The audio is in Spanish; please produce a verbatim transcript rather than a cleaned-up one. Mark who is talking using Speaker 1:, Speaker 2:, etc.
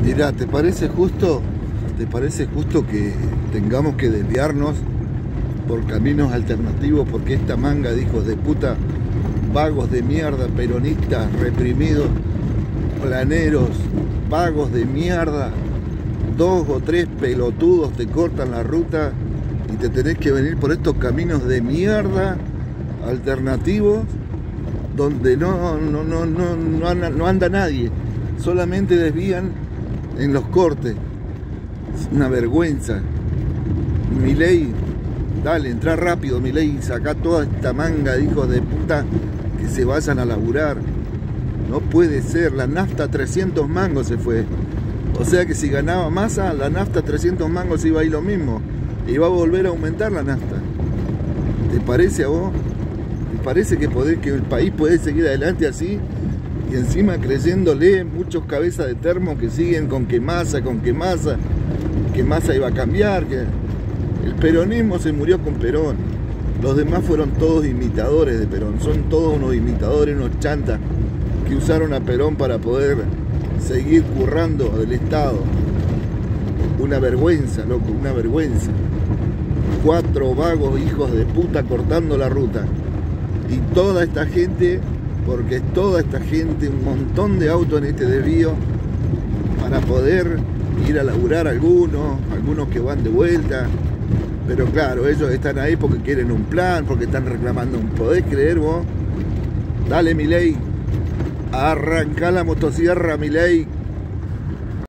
Speaker 1: Mirá, ¿te parece justo? ¿Te parece justo que tengamos que desviarnos por caminos alternativos porque esta manga de hijos de puta, vagos de mierda, peronistas, reprimidos, planeros, vagos de mierda, dos o tres pelotudos te cortan la ruta y te tenés que venir por estos caminos de mierda alternativos donde no, no, no, no, no, anda, no anda nadie, solamente desvían en los cortes? Es una vergüenza. Milei, dale, entra rápido, Milei, sacá toda esta manga de hijos de puta que se vayan a laburar. No puede ser, la nafta trescientos mangos se fue. O sea que si ganaba Massa, la nafta trescientos mangos iba a ir lo mismo. Y va a volver a aumentar la nafta. ¿Te parece a vos? ¿Te parece que, poder, que el país puede seguir adelante así? Y encima creyéndole muchos cabezas de termo que siguen con que Massa, con que Massa, que Massa iba a cambiar, que el peronismo se murió con Perón. Los demás fueron todos imitadores de Perón, son todos unos imitadores, unos chantas que usaron a Perón para poder seguir currando del Estado. Una vergüenza, loco, una vergüenza. Cuatro vagos hijos de puta cortando la ruta. Y toda esta gente, porque toda esta gente, un montón de autos en este desvío para poder ir a laburar algunos, algunos que van de vuelta. Pero claro, ellos están ahí porque quieren un plan, porque están reclamando un... ¿Podés creer vos? Dale, Milei, arrancá la motosierra, Milei,